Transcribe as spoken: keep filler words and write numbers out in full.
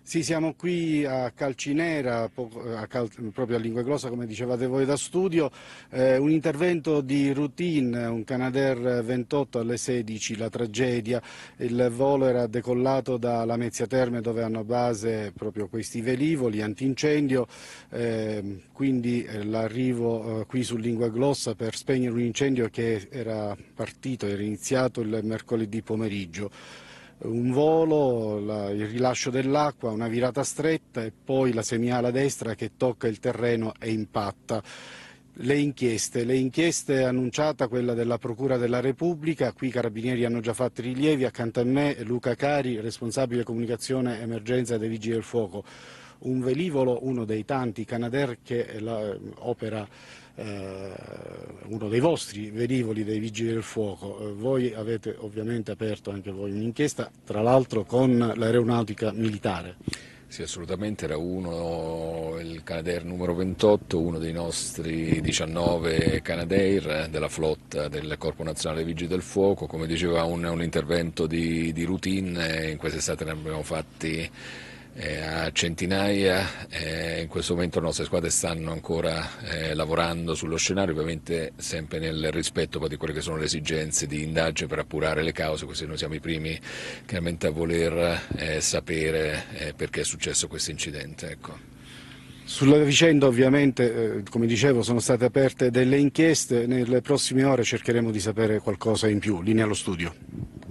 Sì, siamo qui a Calcinera, a Cal proprio a Linguaglossa, come dicevate voi da studio, eh, un intervento di routine, un Canadair ventotto alle sedici, la tragedia, il volo era decollato da Lamezia Terme dove hanno base proprio questi velivoli antincendio, eh, quindi eh, l'arrivo eh, qui su Linguaglossa per spegnere un incendio che era partito, era iniziato il mercoledì pomeriggio. Un volo, la, il rilascio dell'acqua, una virata stretta e poi la semiala destra che tocca il terreno e impatta. Le inchieste, le inchieste annunciata quella della Procura della Repubblica, qui i carabinieri hanno già fatto rilievi, accanto a me Luca Cari, responsabile comunicazione emergenza dei Vigili del Fuoco. Un velivolo, uno dei tanti Canadair che la, opera, eh, uno dei vostri velivoli dei Vigili del Fuoco. Eh, voi avete ovviamente aperto anche voi un'inchiesta, tra l'altro con l'aeronautica militare. Sì, assolutamente, era uno, il Canadair numero ventotto, uno dei nostri diciannove Canadair della flotta del Corpo Nazionale Vigili del Fuoco. Come diceva, un, un intervento di, di routine, in quest'estate ne abbiamo fatti eh, a centinaia, eh, in questo momento le nostre squadre stanno ancora eh, lavorando sullo scenario, ovviamente sempre nel rispetto poi di quelle che sono le esigenze di indagine per appurare le cause. Questi noi siamo i primi chiaramente a voler eh, sapere eh, perché è successo questo incidente. Ecco. Sulla vicenda ovviamente, eh, come dicevo, sono state aperte delle inchieste, nelle prossime ore cercheremo di sapere qualcosa in più. Linea allo studio.